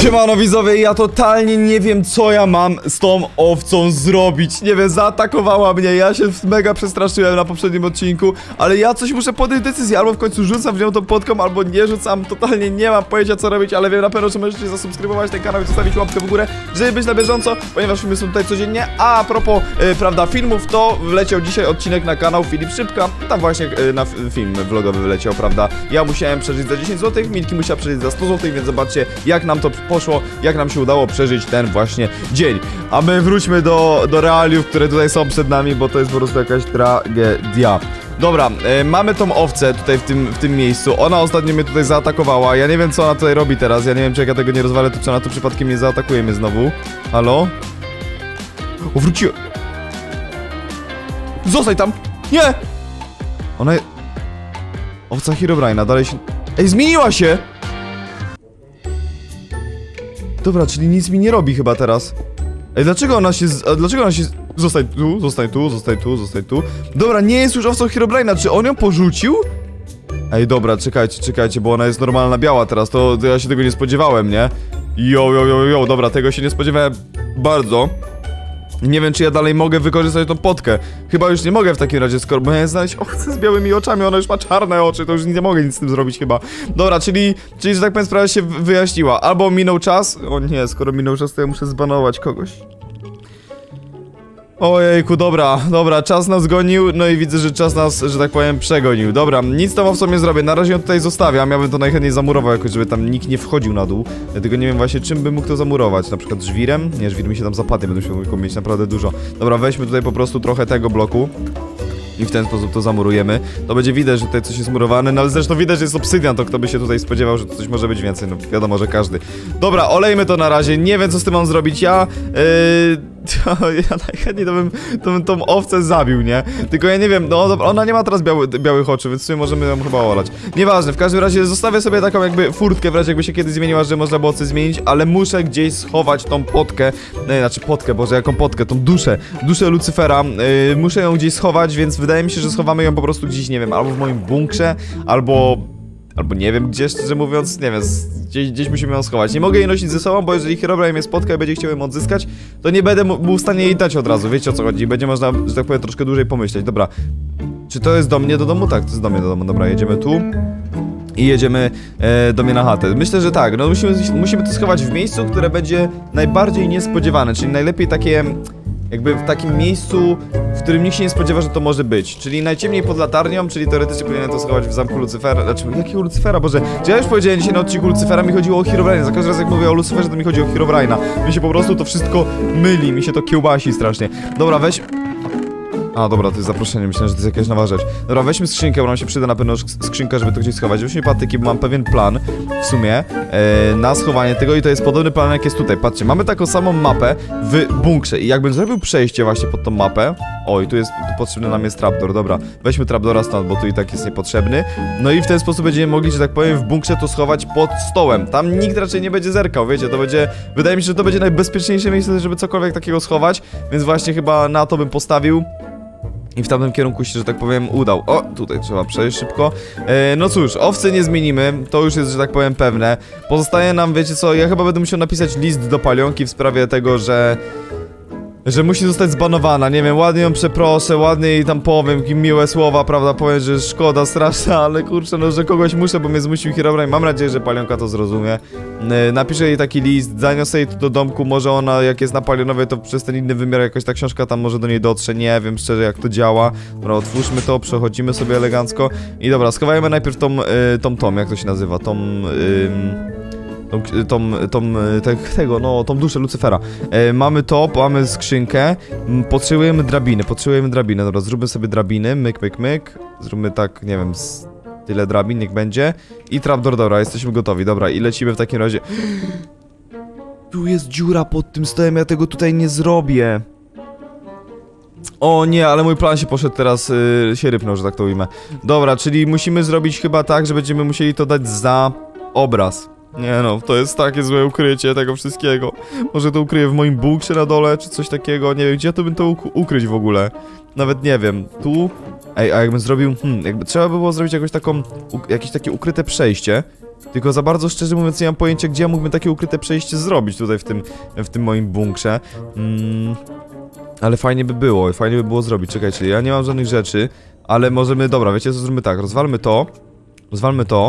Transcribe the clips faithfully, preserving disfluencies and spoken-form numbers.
Siemano widzowie, ja totalnie nie wiem, co ja mam z tą owcą zrobić. Nie wiem, zaatakowała mnie, ja się mega przestraszyłem na poprzednim odcinku, ale ja coś muszę podjąć decyzję, albo w końcu rzucam w nią tą podką, albo nie rzucam, totalnie nie mam pojęcia, co robić, ale wiem na pewno, że możecie zasubskrybować ten kanał i zostawić łapkę w górę, żeby być na bieżąco, ponieważ filmy są tutaj codziennie. A, a propos, yy, prawda, filmów, to wleciał dzisiaj odcinek na kanał Filip Szybka, tam właśnie yy, na film vlogowy wyleciał, prawda. Ja musiałem przeżyć za dziesięć złotych, Milki musiała przeżyć za sto złotych, więc zobaczcie, jak nam to poszło, jak nam się udało przeżyć ten właśnie dzień. A my wróćmy do, do realiów, które tutaj są przed nami, bo to jest po prostu jakaś tragedia. Dobra, e, mamy tą owcę tutaj w tym, w tym miejscu. Ona ostatnio mnie tutaj zaatakowała. Ja nie wiem, co ona tutaj robi teraz. Ja nie wiem, czy jak ja tego nie rozwalę, to czy ona tu przypadkiem nie zaatakuje mnie znowu. Halo? O, wróciła. Zostań tam! Nie! Ona... Owca Herobrine'a, dalej się... Ej, zmieniła się! Dobra, czyli nic mi nie robi chyba teraz. Ej, dlaczego ona się... Z... Dlaczego ona się... Zostań tu, zostań tu, zostań tu, zostań tu. Dobra, nie jest już owcą Herobrine'a. Czy on ją porzucił? Ej, dobra, czekajcie, czekajcie, bo ona jest normalna biała teraz. To, to ja się tego nie spodziewałem, nie? Jo, jo, jo, jo, dobra, tego się nie spodziewałem bardzo. Nie wiem, czy ja dalej mogę wykorzystać tą potkę. Chyba już nie mogę w takim razie, skoro miałem znaleźć owcę z białymi oczami, ona już ma czarne oczy, to już nie mogę nic z tym zrobić chyba. Dobra, czyli, czyli że tak powiem, sprawa się wyjaśniła. Albo minął czas, o nie, skoro minął czas, to ja muszę zbanować kogoś. Ojejku, dobra, dobra, czas nas gonił, no i widzę, że czas nas, że tak powiem, przegonił. Dobra, nic tam owcą nie zrobię, na razie ją tutaj zostawiam, ja bym to najchętniej zamurował jakoś, żeby tam nikt nie wchodził na dół. Dlatego nie wiem właśnie, czym bym mógł to zamurować, na przykład żwirem? Nie, żwir mi się tam zapadnie, będę musiał mieć naprawdę dużo. Dobra, weźmy tutaj po prostu trochę tego bloku. I w ten sposób to zamurujemy. To będzie widać, że tutaj coś jest murowane, no ale zresztą widać, że jest obsydian, to kto by się tutaj spodziewał, że to coś może być więcej, no wiadomo, że każdy. Dobra, olejmy to na razie, nie wiem, co z tym mam zrobić, ja... Yy, ja najchętniej to bym, to bym tą owcę zabił, nie? Tylko ja nie wiem, no ona nie ma teraz biały, białych oczu, więc w sumie możemy ją chyba olać. Nieważne, w każdym razie zostawię sobie taką jakby furtkę, w razie jakby się kiedyś zmieniła, że można było coś zmienić, ale muszę gdzieś schować tą potkę, nie, znaczy potkę, boże, jaką potkę, tą duszę, duszę Lucyfera, yy, muszę ją gdzieś schować, więc wydaje mi się, że schowamy ją po prostu gdzieś, nie wiem, albo w moim bunkrze, albo... Albo nie wiem gdzie, szczerze mówiąc, nie wiem, gdzieś, gdzieś musimy ją schować. Nie mogę jej nosić ze sobą, bo jeżeli Herobrine mnie spotka i będzie chciał ją odzyskać, to nie będę był w stanie jej dać od razu, wiecie o co chodzi, będzie można, że tak powiem, troszkę dłużej pomyśleć. Dobra, czy to jest do mnie do domu? Tak, to jest do mnie do domu, dobra, jedziemy tu. I jedziemy e, do mnie na chatę. Myślę, że tak, no musimy, musimy to schować w miejscu, które będzie najbardziej niespodziewane, czyli najlepiej takie... Jakby w takim miejscu, w którym nikt się nie spodziewa, że to może być. Czyli najciemniej pod latarnią, czyli teoretycznie powinienem to schować w zamku Lucyfera. Znaczy, jakiego Lucyfera, Boże? Czy ja już powiedziałem dzisiaj na odcinku Lucyfera, mi chodziło o Herobrine'a. Za każdym razem jak mówię o Lucyferze, to mi chodzi o Herobrine'a. Mi się po prostu to wszystko myli, mi się to kiełbasi strasznie. Dobra, weź... A, dobra, to jest zaproszenie, myślałem, że to jest jakaś nowa rzecz. Dobra, weźmy skrzynkę, bo nam się przyda na pewno skrzynka, żeby to gdzieś schować. Weźmy patyki, bo mam pewien plan, w sumie, e, na schowanie tego i to jest podobny plan, jak jest tutaj. Patrzcie, mamy taką samą mapę w bunkrze i jakbym zrobił przejście właśnie pod tą mapę... Oj, tu jest, tu potrzebny nam jest trapdoor, dobra. Weźmy trapdoora stąd, bo tu i tak jest niepotrzebny. No i w ten sposób będziemy mogli, że tak powiem, w bunkrze to schować pod stołem. Tam nikt raczej nie będzie zerkał, wiecie, to będzie... Wydaje mi się, że to będzie najbezpieczniejsze miejsce, żeby cokolwiek takiego schować, więc właśnie chyba na to bym postawił. I w tamtym kierunku się, że tak powiem, udał. O, tutaj trzeba przejść szybko. E, no cóż, owcy nie zmienimy, to już jest, że tak powiem, pewne. Pozostaje nam, wiecie co, ja chyba będę musiał napisać list do Palionki w sprawie tego, że... Że musi zostać zbanowana, nie wiem, ładnie ją przeproszę, ładnie jej tam powiem, miłe słowa, prawda, powiem, że szkoda straszna, ale kurczę, no, że kogoś muszę, bo mnie zmusił Herobrine, mam nadzieję, że Palionka to zrozumie. Yy, napiszę jej taki list, zaniosę jej tu do domku, może ona, jak jest na Palionowie, to przez ten inny wymiar jakoś ta książka tam może do niej dotrze, nie wiem szczerze jak to działa. Dobra, otwórzmy to, przechodzimy sobie elegancko i dobra, schowajmy najpierw tą, yy, tą, tą, jak to się nazywa, tą... Yy... Tą, tą, tą, te, tego, no, tą duszę Lucyfera. E, mamy to, mamy skrzynkę. Potrzebujemy drabiny, potrzebujemy drabiny. Dobra, zróbmy sobie drabiny, myk, myk, myk. Zróbmy tak, nie wiem, z tyle drabin, niech będzie. I trapdoor, dobra, jesteśmy gotowi, dobra, i lecimy w takim razie. Tu jest dziura pod tym stołem, ja tego tutaj nie zrobię. O nie, ale mój plan się poszedł teraz, yy, się rypnął, że tak to ujmę. Dobra, czyli musimy zrobić chyba tak, że będziemy musieli to dać za obraz. Nie no, to jest takie złe ukrycie tego wszystkiego. Może to ukryję w moim bunkrze na dole, czy coś takiego. Nie wiem, gdzie to bym to ukryć w ogóle. Nawet nie wiem, tu... Ej, a jakbym zrobił... Hmm, jakby trzeba by było zrobić jakąś taką... jakieś takie ukryte przejście. Tylko za bardzo szczerze mówiąc nie mam pojęcia, gdzie ja mógłbym takie ukryte przejście zrobić tutaj w tym, w tym moim bunkrze. Mm, ale fajnie by było, fajnie by było zrobić. Czekajcie, ja nie mam żadnych rzeczy, ale możemy, dobra, wiecie co, zróbmy tak, rozwalmy to, rozwalmy to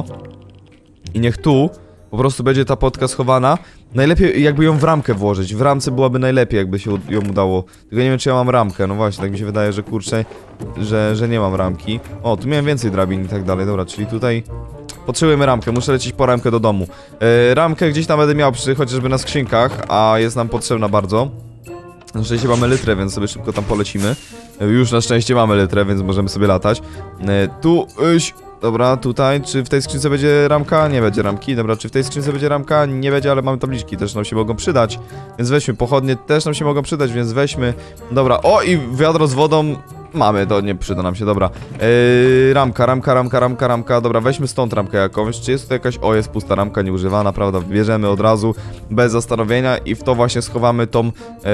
i niech tu po prostu będzie ta potka schowana. Najlepiej jakby ją w ramkę włożyć, w ramce byłaby najlepiej, jakby się ją udało. Tylko nie wiem, czy ja mam ramkę, no właśnie, tak mi się wydaje, że kurczę, że, że nie mam ramki. O, tu miałem więcej drabin i tak dalej, dobra, czyli tutaj potrzebujemy ramkę, muszę lecieć po ramkę do domu. Yy, ramkę gdzieś tam będę miał przy, chociażby na skrzynkach, a jest nam potrzebna bardzo. Na szczęście mamy litrę, więc sobie szybko tam polecimy. Yy, już na szczęście mamy litrę, więc możemy sobie latać. Yy, tu, yy, dobra, tutaj, czy w tej skrzynce będzie ramka? Nie będzie ramki, dobra, czy w tej skrzynce będzie ramka? Nie będzie, ale mamy tabliczki, też nam się mogą przydać. Więc weźmy, pochodnie też nam się mogą przydać, więc weźmy. Dobra, o i wiadro z wodą. Mamy, to nie przyda nam się, dobra. Yy, ramka, ramka, ramka, ramka, ramka. Dobra, weźmy stąd ramkę jakąś. Czy jest tutaj jakaś... O, jest pusta ramka, nieużywana, prawda? Bierzemy od razu, bez zastanowienia i w to właśnie schowamy tą...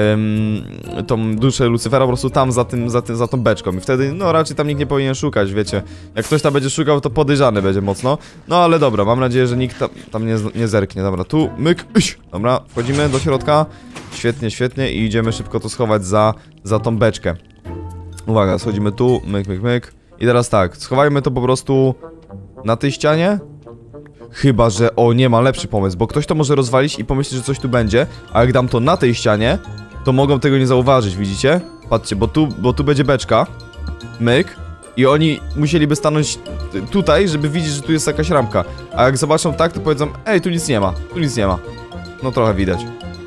Ym, tą duszę Lucyfera po prostu tam, za tym, za tym, za tą beczką. I wtedy, no raczej tam nikt nie powinien szukać, wiecie. Jak ktoś tam będzie szukał, to podejrzany będzie mocno. No ale dobra, mam nadzieję, że nikt tam, tam nie, nie zerknie. Dobra, tu, myk, iś. Dobra, wchodzimy do środka. Świetnie, świetnie i idziemy szybko to schować za, za tą beczkę. Uwaga, schodzimy tu, myk, myk, myk. I teraz tak, schowajmy to po prostu na tej ścianie. Chyba, że o, nie ma lepszy pomysł, bo ktoś to może rozwalić i pomyśli, że coś tu będzie. A jak dam to na tej ścianie, to mogą tego nie zauważyć, widzicie? Patrzcie, bo tu, bo tu będzie beczka. Myk. I oni musieliby stanąć tutaj, żeby widzieć, że tu jest jakaś ramka. A jak zobaczą tak, to powiedzą, ej, tu nic nie ma, tu nic nie ma. No trochę widać.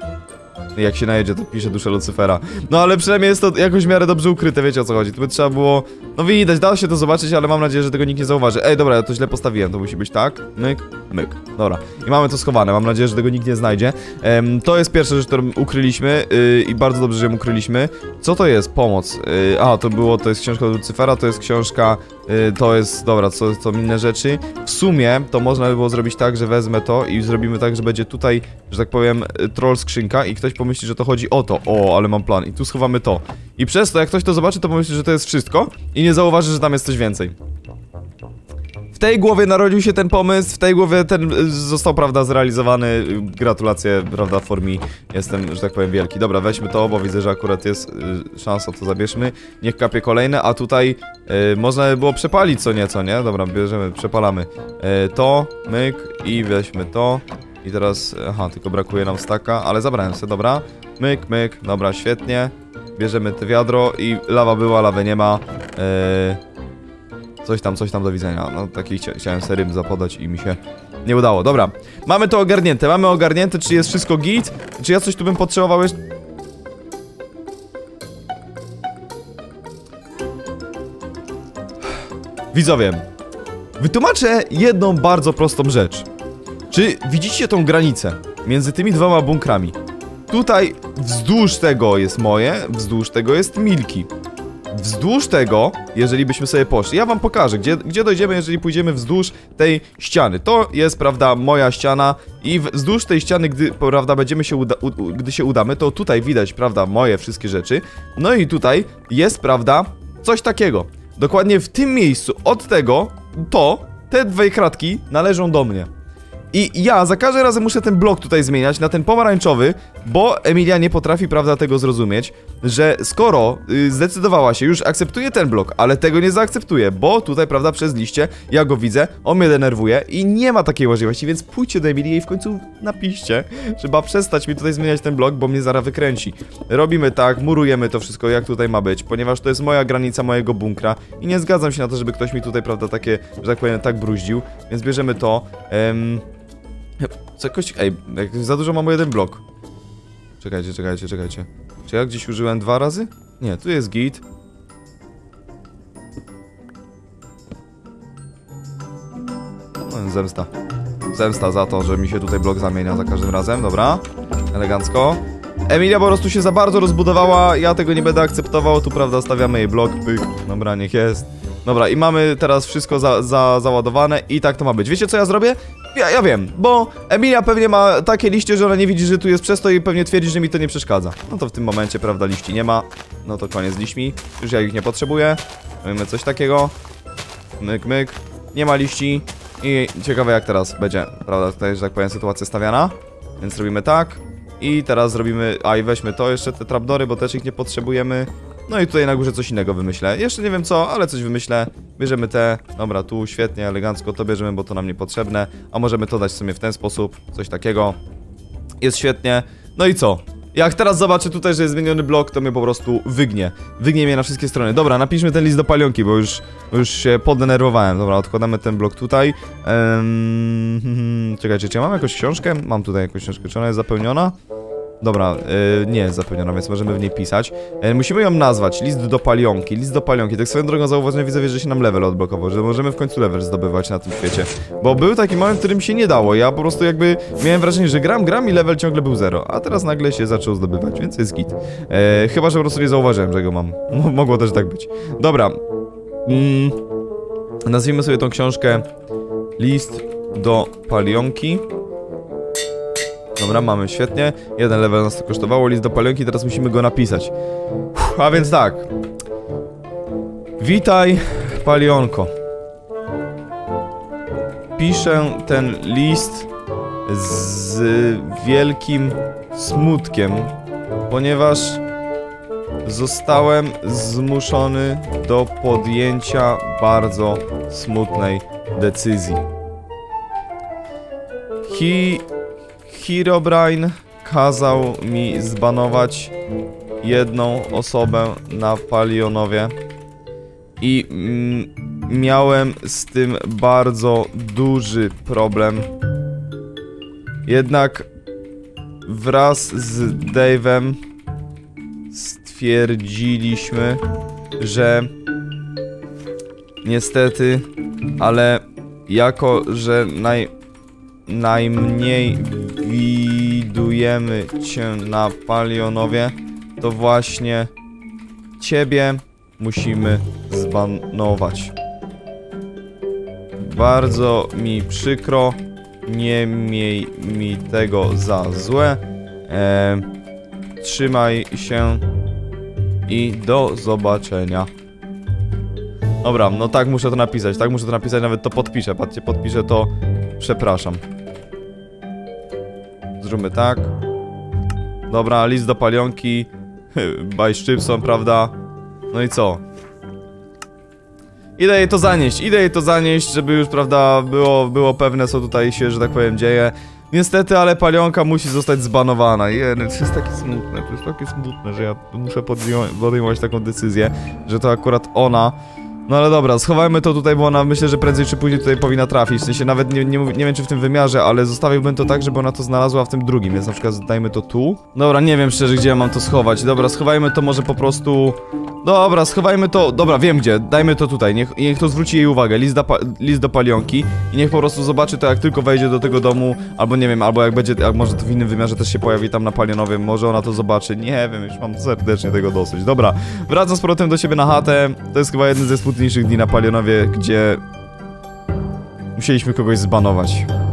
Jak się najedzie, to pisze duszę Lucyfera. No ale przynajmniej jest to jakoś w miarę dobrze ukryte, wiecie o co chodzi. To by trzeba było... No widać, dało się to zobaczyć, ale mam nadzieję, że tego nikt nie zauważy. Ej, dobra, ja to źle postawiłem, to musi być tak. Myk, myk. Dobra. I mamy to schowane, mam nadzieję, że tego nikt nie znajdzie. Ehm, to jest pierwsza rzecz, którą ukryliśmy yy, i bardzo dobrze, że ją ukryliśmy. Co to jest? Pomoc. Yy, a, to było, to jest książka Lucyfera, to jest książka... Yy, to jest, dobra, co są inne rzeczy. W sumie to można by było zrobić tak, że wezmę to i zrobimy tak, że będzie tutaj, że tak powiem, troll skrzynka i ktoś pomyśli, że to chodzi o to. O, ale mam plan. I tu schowamy to. I przez to, jak ktoś to zobaczy, to pomyśli, że to jest wszystko i nie zauważy, że tam jest coś więcej. W tej głowie narodził się ten pomysł, w tej głowie ten został, prawda, zrealizowany. Gratulacje, prawda, for me. Jestem, że tak powiem, wielki. Dobra, weźmy to, bo widzę, że akurat jest y, szansa, to zabierzmy. Niech kapie kolejne, a tutaj y, można by było przepalić co nieco, nie? Dobra, bierzemy, przepalamy. Y, to, myk i weźmy to. I teraz, aha, tylko brakuje nam staka, ale zabrałem sobie, dobra. Myk, myk, dobra, świetnie. Bierzemy te wiadro i lawa była, lawy nie ma. Y, Coś tam, coś tam, do widzenia. No taki chcia chciałem sobie rym zapodać i mi się nie udało. Dobra, mamy to ogarnięte, mamy ogarnięte, czy jest wszystko git? Czy ja coś tu bym potrzebował jeszcze? Widzowie, wytłumaczę jedną bardzo prostą rzecz. Czy widzicie tą granicę między tymi dwoma bunkrami? Tutaj wzdłuż tego jest moje, wzdłuż tego jest Milki. Wzdłuż tego, jeżeli byśmy sobie poszli, ja wam pokażę, gdzie, gdzie dojdziemy, jeżeli pójdziemy wzdłuż tej ściany. To jest, prawda, moja ściana i wzdłuż tej ściany, gdy, prawda, będziemy się uda u, gdy się udamy, to tutaj widać, prawda, moje wszystkie rzeczy. No i tutaj jest, prawda, coś takiego. Dokładnie w tym miejscu, od tego, to, te dwie kratki należą do mnie. I ja za każdym razem muszę ten blok tutaj zmieniać na ten pomarańczowy, bo Emilia nie potrafi, prawda, tego zrozumieć, że skoro y, zdecydowała się, już akceptuje ten blok, ale tego nie zaakceptuje, bo tutaj, prawda, przez liście, ja go widzę, on mnie denerwuje i nie ma takiej możliwości, więc pójdźcie do Emilii i w końcu napiszcie, żeby przestać mi tutaj zmieniać ten blok, bo mnie zaraz wykręci. Robimy tak, murujemy to wszystko, jak tutaj ma być, ponieważ to jest moja granica mojego bunkra i nie zgadzam się na to, żeby ktoś mi tutaj, prawda, takie, że tak powiem, tak bruździł, więc bierzemy to. Em, Co jakoś... Ej, jak za dużo mamy jeden blok. Czekajcie, czekajcie, czekajcie. Czy ja gdzieś użyłem dwa razy? Nie, tu jest git. No, zemsta. Zemsta za to, że mi się tutaj blok zamienia za każdym razem, dobra. Elegancko. Emilia po prostu się za bardzo rozbudowała, ja tego nie będę akceptował, tu, prawda, stawiamy jej blok, pyk. Dobra, niech jest. Dobra, i mamy teraz wszystko za, za, załadowane i tak to ma być. Wiecie, co ja zrobię? Ja, ja wiem, bo Emilia pewnie ma takie liście, że ona nie widzi, że tu jest przez to i pewnie twierdzi, że mi to nie przeszkadza. No to w tym momencie, prawda, liści nie ma. No to koniec z liśćmi. Już ja ich nie potrzebuję. Mamy coś takiego. Myk, myk. Nie ma liści. I ciekawe jak teraz będzie, prawda, tutaj, że tak powiem, sytuacja stawiana. Więc robimy tak. I teraz zrobimy, a i weźmy to, jeszcze te trapdory, bo też ich nie potrzebujemy. No i tutaj na górze coś innego wymyślę. Jeszcze nie wiem co, ale coś wymyślę. Bierzemy te, dobra, tu świetnie, elegancko to bierzemy, bo to nam niepotrzebne. A możemy to dać sobie w ten sposób, coś takiego. Jest świetnie. No i co? Jak teraz zobaczę tutaj, że jest zmieniony blok, to mnie po prostu wygnie. Wygnie mnie na wszystkie strony. Dobra, napiszmy ten list do palionki, bo już, bo już się podenerwowałem. Dobra, odkładamy ten blok tutaj. Ehm, hmm, czekajcie, czy ja mam jakąś książkę? Mam tutaj jakąś książkę, czy ona jest zapełniona? Dobra, yy, nie jest zapełniona, więc możemy w niej pisać. Yy, musimy ją nazwać, list do palionki, list do palionki. Tak swoją drogą zauważyłem, widzę, że się nam level odblokował, że możemy w końcu level zdobywać na tym świecie. Bo był taki moment, w którym się nie dało. Ja po prostu jakby miałem wrażenie, że gram, gram i level ciągle był zero. A teraz nagle się zaczął zdobywać, więc jest git. Yy, chyba, że po prostu nie zauważyłem, że go mam. No, mogło też tak być. Dobra. Mm, nazwijmy sobie tą książkę list do palionki. Dobra, mamy, świetnie. Jeden level nas to kosztowało, list do palionki, teraz musimy go napisać. Uff, a więc tak. Witaj, palionko. Piszę ten list z wielkim smutkiem, ponieważ zostałem zmuszony do podjęcia bardzo smutnej decyzji. Hi... Herobrine kazał mi zbanować jedną osobę na Palionowie i mm, miałem z tym bardzo duży problem. Jednak wraz z Dave'em stwierdziliśmy, że niestety, ale jako, że naj, najmniej widujemy cię na Palionowie, to właśnie ciebie musimy zbanować. Bardzo mi przykro, nie miej mi tego za złe. E, trzymaj się i do zobaczenia. Dobra, no tak muszę to napisać, tak muszę to napisać, nawet to podpiszę. Patrzcie, podpiszę to, przepraszam. Zróbmy tak. Dobra, list do palionki. By Szczypson, prawda? No i co? Idę jej to zanieść, idę jej to zanieść, żeby już, prawda, było, było pewne, co tutaj się, że tak powiem, dzieje. Niestety, ale palionka musi zostać zbanowana. Jeny, to jest takie smutne, to jest takie smutne, że ja muszę podejmować taką decyzję, że to akurat ona. No ale dobra, schowajmy to tutaj, bo ona myślę, że prędzej czy później tutaj powinna trafić. W sensie nawet nie, nie, nie wiem czy w tym wymiarze, ale zostawiłbym to tak, żeby ona to znalazła w tym drugim, więc na przykład dajmy to tu. Dobra, nie wiem szczerze, gdzie ja mam to schować. Dobra, schowajmy to może po prostu... Dobra, schowajmy to... Dobra, wiem gdzie. Dajmy to tutaj, niech, niech to zwróci jej uwagę. List do, list do palionki. I niech po prostu zobaczy to, jak tylko wejdzie do tego domu. Albo nie wiem, albo jak będzie... Jak może to w innym wymiarze też się pojawi tam na Palionowie. Może ona to zobaczy. Nie wiem, już mam serdecznie tego dosyć. Dobra, wracam z powrotem do siebie na chatę. To jest chyba jeden ze smutniejszych dni na Palionowie, gdzie... musieliśmy kogoś zbanować.